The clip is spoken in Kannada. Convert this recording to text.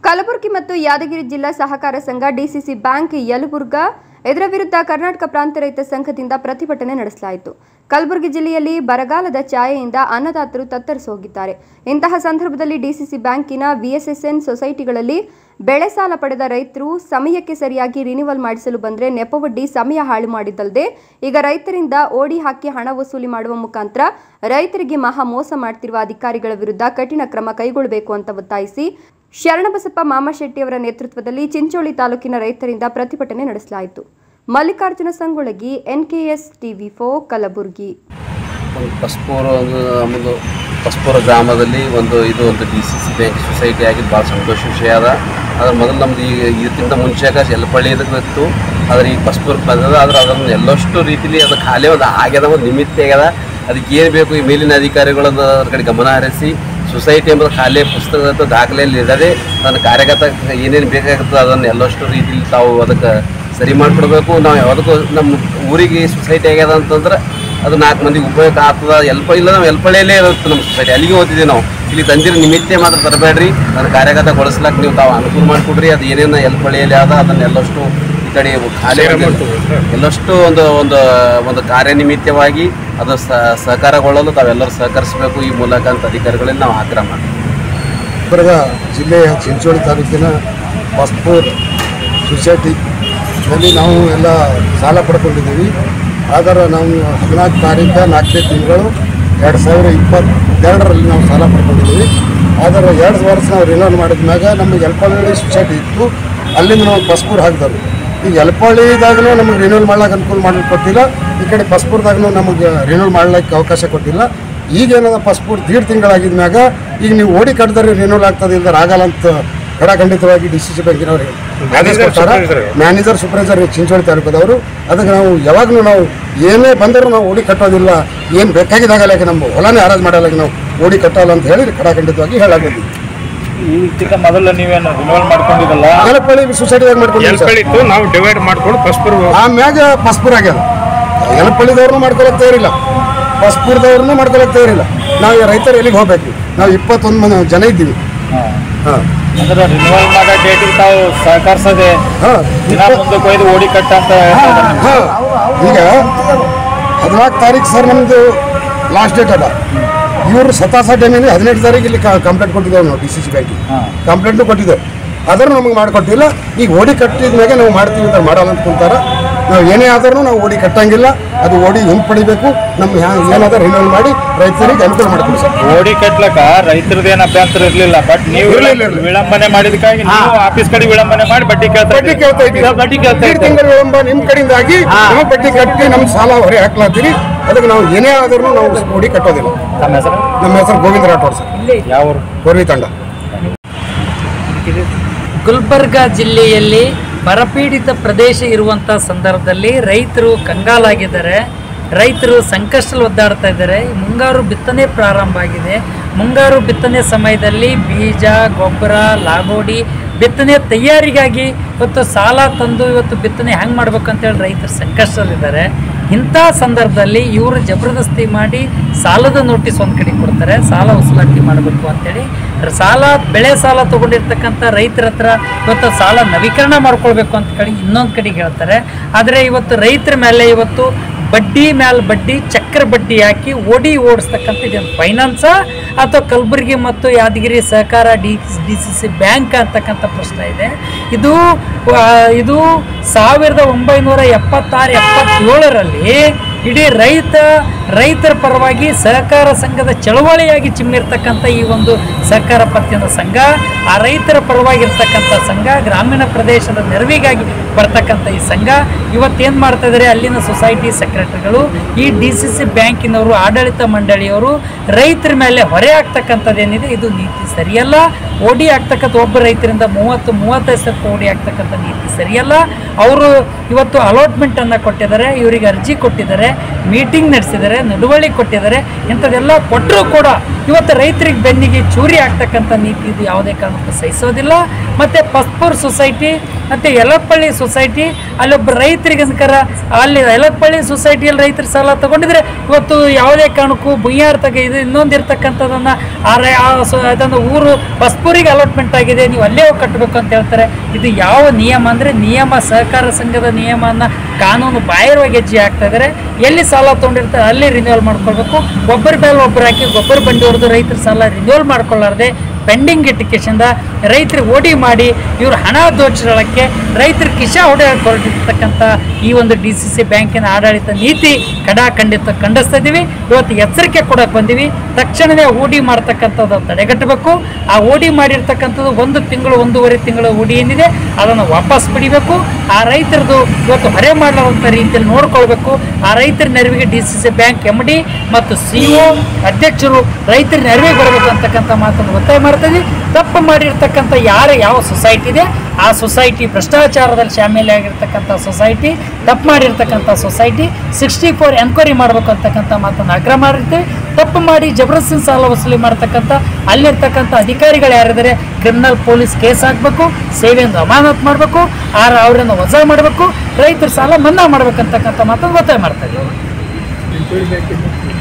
ಕಲಬುರಗಿ ಮತ್ತು ಯಾದಗಿರಿ ಜಿಲ್ಲಾ ಸಹಕಾರ ಸಂಘ ಡಿಸಿಸಿ ಬ್ಯಾಂಕ್ ಯಲಬುರ್ಗಾ ಇದರ ವಿರುದ್ಧ ಕರ್ನಾಟಕ ಪ್ರಾಂತ ರೈತ ಸಂಘದಿಂದ ಪ್ರತಿಭಟನೆ ನಡೆಸಲಾಯಿತು. ಕಲಬುರಗಿ ಜಿಲ್ಲೆಯಲ್ಲಿ ಬರಗಾಲದ ಛಾಯೆಯಿಂದ ಅನ್ನದಾತರು ತತ್ತರಿಸಿ ಹೋಗಿದ್ದಾರೆ. ಇಂತಹ ಸಂದರ್ಭದಲ್ಲಿ ಡಿಸಿಸಿ ಬ್ಯಾಂಕಿನ ವಿಎಸ್ಎಸ್ಎನ್ ಸೊಸೈಟಿಗಳಲ್ಲಿ ಬೆಳೆ ಸಾಲ ಪಡೆದ ರೈತರು ಸಮಯಕ್ಕೆ ಸರಿಯಾಗಿ ರಿನಿವಲ್ ಮಾಡಿಸಲು ಬಂದರೆ ನೆಪವೊಡ್ಡಿ ಸಮಯ ಹಾಳು ಮಾಡಿದ್ದಲ್ಲದೆ ಈಗ ರೈತರಿಂದ ಓಡಿ ಹಾಕಿ ಹಣ ವಸೂಲಿ ಮಾಡುವ ಮುಖಾಂತರ ರೈತರಿಗೆ ಮಹಾ ಮೋಸ ಮಾಡುತ್ತಿರುವ ಅಧಿಕಾರಿಗಳ ವಿರುದ್ಧ ಕಠಿಣ ಕ್ರಮ ಕೈಗೊಳ್ಳಬೇಕು ಅಂತ ಒತ್ತಾಯಿಸಿ ಶರಣಬಸಪ್ಪ ಮಾಮಶೆಟ್ಟಿ ಅವರ ನೇತೃತ್ವದಲ್ಲಿ ಚಿಂಚೋಳಿ ತಾಲೂಕಿನ ರೈತರಿಂದ ಪ್ರತಿಭಟನೆ ನಡೆಸಲಾಯಿತು. ಮಲ್ಲಿಕಾರ್ಜುನ ಸಂಗೊಳಗಿ, ಎನ್ಕೆಎಸ್ ಟಿವಿ4, ಕಲಬುರಗಿ. ಪಸ್ಪೂರ ಗ್ರಾಮದಲ್ಲಿ ಒಂದು ಡಿಸಿಸಿ ಬ್ಯಾಂಕ್ ಸೊಸೈಟಿ ಆಗಿದ್ದು ಭಾಳ ಸಂತೋಷ ವಿಷಯ ಅದ. ಅದ್ರ ಮೊದಲು ನಮ್ದು ಇದಕ್ಕಿಂತ ಮುಂಚೆಗ ಎಲ್ಪಳ್ಳಿ ಇತ್ತು, ಆದರೆ ಈಗ ಪಸ್ಪೂರ್ಗೆ ಬಂದದ. ಆದ್ರೆ ಅದನ್ನು ಎಲ್ಲಷ್ಟು ರೀತಿಲಿ ಅದು ಖಾಲಿ ಒಂದು ಆಗ್ಯದ, ಒಂದು ನಿಮಿತ್ತ ಆಗ್ಯದ. ಅದಕ್ಕೆ ಏನು ಬೇಕು ಈ ಮೇಲಿನ ಅಧಿಕಾರಿಗಳು ಅದ್ರ ಕಡೆ ಗಮನ ಹರಿಸಿ ಸೊಸೈಟಿ ಎಂಬುದು ಖಾಲಿ ಪುಸ್ತಕದ ದಾಖಲೆಯಲ್ಲಿ ಇರದೆ ಅದನ್ನು ಕಾರ್ಯಗತ ಏನೇನು ಬೇಕಾಗುತ್ತದೆ ಅದನ್ನು ಎಲ್ಲಷ್ಟು ರೀತಿಲಿ ತಾವು ಅದಕ್ಕೆ ಸರಿ ಮಾಡಿಕೊಡ್ಬೇಕು. ನಾವು ಯಾವುದಕ್ಕೂ ನಮ್ಮ ಊರಿಗೆ ಸೊಸೈಟಿ ಆಗ್ಯದ ಅಂತಂದ್ರೆ ಅದು 4 ಮಂದಿಗೆ ಉಪಯೋಗ ಆಗ್ತದೆ. ನಾವು ಎಲ್ಪಳ್ಳಿಯಲ್ಲೇ ಇರುತ್ತೆ ನಮ್ಮ ಸೊಸೈಟಿ, ಅಲ್ಲಿಗೆ ಹೋಗ್ತಿದ್ದೀವಿ. ನಾವು ಇಲ್ಲಿ ತಂದಿರೋ ನಿಮಿತ್ತ ಮಾತ್ರ ತರಬೇಡ್ರಿ, ಅದನ್ನು ಕಾರ್ಯಗತಗೊಳಿಸ್ಲಾಕ ನೀವು ತಾವು ಅನುಕೂಲ ಮಾಡಿಕೊಡ್ರಿ. ಅದು ಏನೇನು ಎಲ್ಪಳ್ಳಿಯಲ್ಲಿ ಆದ ಅದನ್ನೆಲ್ಲಷ್ಟು ಈ ಕಡೆ ಖಾಲಿ ಎಲ್ಲಷ್ಟು ಒಂದು ಕಾರ್ಯನಿಮಿತ್ತವಾಗಿ ಅದು ಸಹಕಾರಗೊಳ್ಳಲು ತಾವೆಲ್ಲರೂ ಸಹಕರಿಸಬೇಕು ಈ ಮೂಲಕ ಅಂತ ಅಧಿಕಾರಿಗಳಲ್ಲಿ ನಾವು ಆಗ್ರಹ ಮಾಡ್ತೀವಿ. ಗುಲ್ಬರ್ಗ ಜಿಲ್ಲೆಯ ಚಿಂಚೋಳಿ ತಾಲೂಕಿನ ಪಸ್ಪೂರ್ ಸೊಸೈಟಿನಲ್ಲಿ ನಾವು ಎಲ್ಲ ಸಾಲ ಪಡ್ಕೊಂಡಿದ್ದೀವಿ. ಆದರೆ ನಾವು 14 ತಾರೀಕು 4ನೇ ತಿಂಗಳು 2022ರಲ್ಲಿ ನಾವು ಸಾಲ ಪಡ್ಕೊಂಡಿದ್ದೀವಿ. ಆದರೆ 2 ವರ್ಷ ನಾವು ರಿನೋಲ್ ಮಾಡಿದ ಮ್ಯಾಗ ನಮಗೆ ಎಲ್ಪಳ್ಳಿ ಸೊಸೈಟಿ ಇತ್ತು, ಅಲ್ಲಿಂದ ನಾವು ಪಸ್ಪೂರ್ ಹಾಕಿದೆವು. ಈಗ ಎಲ್ಪಳ್ಳಿದಾಗೂ ನಮಗೆ ರಿನೋಲ್ ಮಾಡ್ಲಿಕ್ಕೆ ಅನುಕೂಲ ಮಾಡಲಿಕ್ಕೆ ಕೊಟ್ಟಿಲ್ಲ, ಈ ಕಡೆ ಪಸ್ಪೂರ್ದಾಗೂ ನಮಗೆ ರಿನೋಲ್ ಮಾಡ್ಲಿಕ್ಕೆ ಅವಕಾಶ ಕೊಟ್ಟಿಲ್ಲ. ಈಗೇನದ ಪಸ್ಪೂರ್ 1.5 ತಿಂಗಳಾಗಿದ ಮ್ಯಾಗ ಈಗ ನೀವು ಓಡಿ ಕಟ್ಟಿದ್ರೆ ರಿನೋಲ್ ಆಗ್ತದೆ, ಇಲ್ದಾರೆ ಆಗಲ್ಲ ಅಂತ ಖಂಡಿತವಾಗಿ ಡಿಸಿಸಿ ಬ್ಯಾಂಕಿನವ್ರಿಗೆ ಆದೇಶ ಕೊಡ್ತಾರೆ. ಮ್ಯಾನೇಜರ್ ಸೂಪರ್ವೈಸರ್ ಚಿಂಚೋಳಿ ತಾಲೂಕದವರು. ಅದಕ್ಕೆ ನಾವು ಯಾವಾಗಲೂ ನಾವು ಏನೇ ಬಂದರೂ ನಾವು ಓಡಿ ಕಟ್ಟೋದಿಲ್ಲ, ಏನು ಬೇಕಾಗಿದ್ದಾಗಲ್ಲ ನಮ್ಮ ಹೊಲನೇ ಹರಾಜು ಮಾಡಲ್ಲ, ನಾವು ಓಡಿ ಕಟ್ಟೋಲ್ಲ ಅಂತ ಹೇಳಿ ಖಂಡಿತವಾಗಿ ಹೇಳಾಗಿದ್ದೀವಿ. ಇದಕ್ಕೆ ಮೊದಲು ನೀವೇನು ರಿನೋಲ್ ಮಾಡ್ಕೊಂಡಿದ್ದಲ್ಲ, ಎಲ್ಪಳ್ಳಿ ಸೊಸೈಟಿಯಾಗಿ ಮಾಡ್ಕೊಂಡಿದ್ದು ನಾವು ಡಿವೈಡ್ ಮಾಡ್ಕೊಂಡು ಪಸ್ಪೂರ್ ಆಮ್ಯಾಗ ಪಸ್ಪೂರ್ ಆಗ್ಯದ. ಎಲ್ಪಳ್ಳಿದವ್ರನ್ನೂ ಮಾಡ್ಕೊಳಕ್ ತಯಾರಿಲ್ಲ, ಪಸ್ಪೂರ್ದವ್ರನ್ನೂ ಮಾಡ್ಕೊಳಕ್ ತಯಾರಿಲ್ಲ. ನಾವು ರೈತರು ಎಲ್ಲಿಗೆ ಹೋಗ್ಬೇಕು? ನಾವು 21 ಜನ ಇದ್ದೀವಿ. ಅಂದ್ರೆ ರಿನೋವಲ್ ಮಾಡೋ ಡೇಟಿಗೆ ತಾವು ಸಹಕರಿಸದೆ ಮುಂದಕ್ಕೆ ಒಯ್ದು ಓಡಿ ಕಟ್ಟ ಅಂತ ಈಗ 14 ತಾರೀಕು ಸರ್ ನಮ್ಮದು ಲಾಸ್ಟ್ ಡೇಟ್ ಅದ. ಇವರು ಸತಾಸ ಟೈಮಿಗೆ 18 ತಾರೀಕು ಇಲ್ಲಿ ಕಂಪ್ಲೇಂಟ್ ಕೊಟ್ಟಿದ್ದೇವೆ ನಾವು ಡಿಸಿಸಿ ಬ್ಯಾಂಕಿಗೆ. ಕಂಪ್ಲೇಂಟು ಕೊಟ್ಟಿದ್ದೇವೆ, ಆದರೂ ನಮಗೆ ಮಾಡಿಕೊಟ್ಟಿಲ್ಲ. ಈಗ ಓಡಿ ಕಟ್ಟಿದ ಮ್ಯಾಗೆ ನಾವು ಮಾಡ್ತೀವಿ ಅಂತ ಮಾಡಲ್ಲ ಅಂತ ಕುಂತಾರೆ. ನಾವು ಏನೇ ಆದ್ರೂ ನಾವು ಓಡಿ ಕಟ್ಟಂಗಿಲ್ಲ, ಅದು ಓಡಿ ಹಿಂಪಡಿಬೇಕು. ನಮ್ಮ ಏನಾದರೂ ರಿನೋಲ್ ಮಾಡಿ ರೈತರಿಗೆ ಅನುಕೂಲ ಮಾಡ್ತೀವಿ ಸರ್. ಓಡಿ ಕಟ್ಲಕ್ಕ ರೈತರದ್ದೇನು ಅಭ್ಯಂತರ ಇರಲಿಲ್ಲ, ಬಟ್ ನೀವು ವಿಳಂಬನೆ ಮಾಡಿದಕ್ಕಾಗಿ ನೀವು ಆಫೀಸ್ ಕಡೆ ವಿಳಂಬನೆ ಮಾಡಿ ಬಡ್ಡಿ ಕೇಳ್ತಾ ಇದ್ದೀವಿ. ತಿಂಗಳ ವಿಳಂಬ ನಿಮ್ಮ ಕಡೆಯಿಂದಾಗಿ ನಾವು ಬಡ್ಡಿ ಕಟ್ಟಿ ನಮ್ಮ ಸಾಲ ಹೊರೆ ಹಾಕ್ಲಾತೀವಿ. ಅದಕ್ಕೆ ನಾವು ಏನೇ ಆದ್ರೂ ನಾವು ಓಡಿ ಕಟ್ಟೋದಿಲ್ಲ. ನಮ್ಮ ಹೆಸರು ಗೋವಿಂದ ರಾಠೋಡ್ ಸರ್. ಯಾವ ಕೋರ್ವಿ ತಂಡ. ಗುಲ್ಬರ್ಗ ಜಿಲ್ಲೆಯಲ್ಲಿ ಬರಪೀಡಿತ ಪ್ರದೇಶ ಇರುವಂಥ ಸಂದರ್ಭದಲ್ಲಿ ರೈತರು ಕಂಗಾಲಾಗಿದ್ದಾರೆ, ರೈತರು ಸಂಕಷ್ಟದಲ್ಲಿ ಒದ್ದಾಡ್ತಾ ಇದ್ದಾರೆ. ಮುಂಗಾರು ಬಿತ್ತನೆ ಪ್ರಾರಂಭ ಆಗಿದೆ. ಮುಂಗಾರು ಬಿತ್ತನೆ ಸಮಯದಲ್ಲಿ ಬೀಜ, ಗೊಬ್ಬರ, ಲಾಗೋಡಿ ಬಿತ್ತನೆ ತಯಾರಿಗಾಗಿ ಇವತ್ತು ಸಾಲ ತಂದು ಇವತ್ತು ಬಿತ್ತನೆ ಹೆಂಗೆ ಮಾಡ್ಬೇಕಂತೇಳಿ ರೈತರು ಸಂಕಷ್ಟದಲ್ಲಿದ್ದಾರೆ. ಇಂಥ ಸಂದರ್ಭದಲ್ಲಿ ಇವರು ಜಬರ್ದಸ್ತಿ ಮಾಡಿ ಸಾಲದ ನೋಟಿಸ್ ಒಂದು ಕಡೆ ಕೊಡ್ತಾರೆ, ಸಾಲ ವಸೂಲಾತಿ ಮಾಡಬೇಕು ಅಂತೇಳಿ. ಬೆಳೆ ಸಾಲ ತೊಗೊಂಡಿರ್ತಕ್ಕಂಥ ರೈತರ ಹತ್ರ ಇವತ್ತು ಸಾಲ ನವೀಕರಣ ಮಾಡ್ಕೊಳ್ಬೇಕು ಅಂತ ಕಡೆ ಇನ್ನೊಂದು ಕಡೆಗೆ ಹೇಳ್ತಾರೆ. ಆದರೆ ಇವತ್ತು ರೈತರ ಮೇಲೆ ಇವತ್ತು ಬಡ್ಡಿ ಮ್ಯಾಲೆ ಬಡ್ಡಿ, ಚಕ್ರ ಬಡ್ಡಿ ಹಾಕಿ ಓಡಿಸ್ತಕ್ಕಂಥ ಇದೇನು ಫೈನಾನ್ಸ ಅಥವಾ ಕಲಬುರಗಿ ಮತ್ತು ಯಾದಗಿರಿ ಸಹಕಾರ ಡಿಸಿಸಿ ಬ್ಯಾಂಕ್ ಅಂತಕ್ಕಂಥ ಪ್ರಶ್ನೆ ಇದೆ. ಇದು 1976-77ರಲ್ಲಿ ಇಡೀ ರೈತರ ಪರವಾಗಿ ಸಹಕಾರ ಸಂಘದ ಚಳವಳಿಯಾಗಿ ಚಿಮ್ಮಿರ್ತಕ್ಕಂಥ ಈ ಒಂದು ಸಹಕಾರ ಪತ್ತಿನ ಸಂಘ, ಆ ರೈತರ ಪರವಾಗಿರ್ತಕ್ಕಂಥ ಸಂಘ, ಗ್ರಾಮೀಣ ಪ್ರದೇಶದ ನೆರವಿಗಾಗಿ ಬರ್ತಕ್ಕಂಥ ಈ ಸಂಘ ಇವತ್ತೇನು ಮಾಡ್ತಾ ಇದ್ದಾರೆ, ಅಲ್ಲಿನ ಸೊಸೈಟಿ ಸೆಕ್ರೆಟರಿಗಳು, ಈ ಡಿಸಿಸಿ ಬ್ಯಾಂಕಿನವರು, ಆಡಳಿತ ಮಂಡಳಿಯವರು ರೈತರ ಮೇಲೆ ಹೊರೆ ಆಗ್ತಕ್ಕಂಥದ್ದೇನಿದೆ ಇದು ನೀತಿ ಸರಿಯಲ್ಲ. ಓಡಿ ಆಗ್ತಕ್ಕಂಥ ಒಬ್ಬ ರೈತರಿಂದ 30-35 ಸಾವಿರ ಓಡಿ ಆಗ್ತಕ್ಕಂಥ ನೀತಿ ಸರಿಯಲ್ಲ. ಅವರು ಇವತ್ತು ಅಲಾಟ್ಮೆಂಟನ್ನು ಕೊಟ್ಟಿದ್ದಾರೆ, ಇವರಿಗೆ ಅರ್ಜಿ ಕೊಟ್ಟಿದ್ದಾರೆ, ಮೀಟಿಂಗ್ ನಡೆಸಿದ್ದಾರೆ, ನಡವಳಿ ಕೊಟ್ಟಿದ್ದಾರೆ. ಇಂಥದ್ದೆಲ್ಲ ಕೊಟ್ಟರೂ ಕೂಡ ಇವತ್ತು ರೈತರಿಗೆ ಬೆನ್ನಿಗೆ ಚೂರಿ ಆಗ್ತಕ್ಕಂಥ ನೀತಿ ಇದು ಯಾವುದೇ ಕಾರಣಕ್ಕೂ ಸಹಿಸೋದಿಲ್ಲ. ಮತ್ತು ಪಸ್ಪೂರ್ ಸೊಸೈಟಿ ಮತ್ತು ಯಲಪ್ಪಳ್ಳಿ ಸೊಸೈಟಿ ಅಲ್ಲೊಬ್ಬ ರೈತರಿಗಂಕರ ಅಲ್ಲಿ ಯಲಪ್ಪಳ್ಳಿ ಸೊಸೈಟಿಯಲ್ಲಿ ರೈತರು ಸಾಲ ತಗೊಂಡಿದ್ರೆ ಇವತ್ತು ಯಾವುದೇ ಕಾರಣಕ್ಕೂ ಬುಯ್ಯಾರ್ ಇದು ಇನ್ನೊಂದು ಇರ್ತಕ್ಕಂಥದ್ದನ್ನು ಅದನ್ನು ಊರು ಬಸ್ಪೂರಿಗೆ ಅಲಾಟ್ಮೆಂಟ್ ಆಗಿದೆ, ನೀವು ಅಲ್ಲೇ ಹೋಗಿ ಕಟ್ಟಬೇಕು ಅಂತ ಹೇಳ್ತಾರೆ. ಇದು ಯಾವ ನಿಯಮ ಅಂದರೆ ನಿಯಮ ಸಹಕಾರ ಸಂಘದ ನಿಯಮವನ್ನು ಕಾನೂನು ಬಾಹಿರವಾಗಿ ಹೆಜ್ಜೆ ಆಗ್ತಾ ಇದ್ದಾರೆ. ಎಲ್ಲಿ ಸಾಲ ತೊಗೊಂಡಿರ್ತಾರೆ ಅಲ್ಲಿ ರಿನ್ಯೂವಲ್ ಮಾಡ್ಕೊಳ್ಬೇಕು. ಒಬ್ಬರ ಮೇಲೆ ಒಬ್ಬರು ಹಾಕಿ ಗೊಬ್ಬರ ಬಂಡಿ ಹೊಡೆದು ರೈತರ ಸಾಲ ರಿನ್ಯೂವಲ್ ಮಾಡ್ಕೊಳ್ಳಾರ್ದೆ ಪೆಂಡಿಂಗ್ ಇಟ್ಟಿಕೆಶಿಂದ ರೈತರಿಗೆ ಓಡಿ ಮಾಡಿ ಇವರು ಹಣ ದೋಚಳಕ್ಕೆ ರೈತರ ಕಿಶ ಹೊಡೆಯಲ್ಪಟ್ಟಿರ್ತಕ್ಕಂಥ ಈ ಒಂದು DCC ಬ್ಯಾಂಕಿನ ಆಡಳಿತ ನೀತಿ ಖಂಡಿತ ಖಂಡಿಸ್ತಾ ಇದ್ದೀವಿ. ಇವತ್ತು ಎಚ್ಚರಿಕೆ ಕೊಡಕ್ಕೆ ಬಂದೀವಿ. ತಕ್ಷಣವೇ ಹೂಡಿ ಮಾಡ್ತಕ್ಕಂಥದ್ದು ತಡೆಗಟ್ಟಬೇಕು. ಆ ಹೂಡಿ ಮಾಡಿರ್ತಕ್ಕಂಥದ್ದು 1 ತಿಂಗಳು 1.5 ತಿಂಗಳ ಹೂಡಿ ಏನಿದೆ ಅದನ್ನು ವಾಪಸ್ ಪಡಿಬೇಕು. ಆ ರೈತರದ್ದು ಇವತ್ತು ಹೊರೆ ಮಾಡಲಾರಂಥ ರೀತಿಯಲ್ಲಿ ನೋಡ್ಕೊಳ್ಬೇಕು. ಆ ರೈತರ ನೆರವಿಗೆ DCC ಬ್ಯಾಂಕ್ MD ಮತ್ತು CEO ಅಧ್ಯಕ್ಷರು ರೈತರ ನೆರವಿಗೆ ಬರಬೇಕು ಅಂತಕ್ಕಂಥ ಮಾತನ್ನು ಒತ್ತಾಯ ಮಾಡ್ತಾ ಇದ್ದೀವಿ. ತಪ್ಪು ಮಾಡಿರ್ತಕ್ಕಂಥ ಯಾವ ಸೊಸೈಟಿ ಇದೆ ಆ ಸೊಸೈಟಿ ಭ್ರಷ್ಟಾಚಾರದಲ್ಲಿ ಶಾಮೀಲಾಗಿರ್ತಕ್ಕಂಥ ಸೊಸೈಟಿ, ತಪ್ಪು ಮಾಡಿರ್ತಕ್ಕಂಥ ಸೊಸೈಟಿ 64 ಎನ್ಕ್ವೈರಿ ಮಾಡಬೇಕು ಅಂತಕ್ಕಂಥ ಮಾತನ್ನು ಆಗ್ರಹ ಮಾಡಿರ್ತೀವಿ. ತಪ್ಪು ಮಾಡಿ ಜಬರ್ದಸ್ತಿ ಸಾಲ ವಸೂಲಿ ಮಾಡ್ತಕ್ಕಂಥ ಅಲ್ಲಿರ್ತಕ್ಕಂಥ ಅಧಿಕಾರಿಗಳು ಯಾರಿದ್ದಾರೆ ಕ್ರಿಮಿನಲ್ ಪೊಲೀಸ್ ಕೇಸ್ ಹಾಕಬೇಕು, ಸೇವೆಯಿಂದ ಅಮಾನತ್ ಮಾಡಬೇಕು, ಅವರನ್ನು ವಜಾ ಮಾಡಬೇಕು, ರೈತರ ಸಾಲ ಮನ್ನಾ ಮಾಡಬೇಕಂತಕ್ಕಂಥ ಮಾತನ್ನು ಒತ್ತಾಯ ಮಾಡ್ತಾ ಇದ್ದೀವಿ.